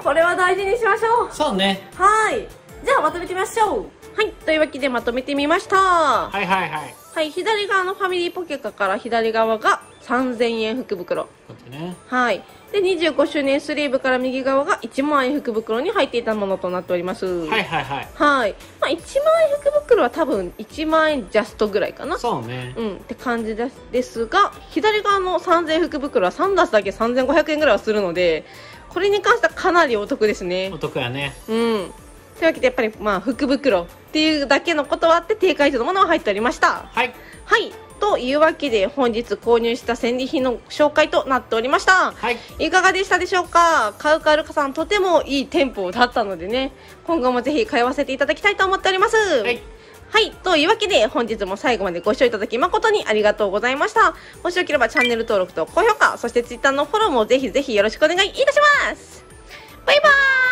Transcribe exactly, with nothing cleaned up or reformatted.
これは大事にしましょう。 そうね。 はい。じゃあまとめてみましょう。はい。というわけでまとめてみました。ははいはいはい。 い。左側のファミリーポケカから左側がさんぜんえん福袋。 ことね。 はい。で、にじゅうごしゅうねんスリーブから右側がいちまんえん福袋に入っていたものとなっております。 はいはいはい。 はい。まあ、いちまんえん福袋は多分いちまんえんジャストぐらいかな。 そうね。 うん。って感じですですが、左側のさんぜんえん福袋はさんダースだけさんぜんごひゃくえんぐらいはするので、これに関してはかなりお得ですね。 お得やね。 うん。というわけでやっぱりまあ福袋っていうだけのことはあって定価以上のものが入っておりました。 はい。 はい。というわけで本日購入した戦利品の紹介となっておりました。 はい。 いかがでしたでしょうか。カウカルカさんとてもいい店舗だったのでね、今後もぜひ通わせていただきたいと思っております。はい。はい。というわけで本日も最後までご視聴いただき誠にありがとうございました。もしよければチャンネル登録と高評価、そしてツイッターのフォローもぜひぜひよろしくお願いいたします。バイバーイ。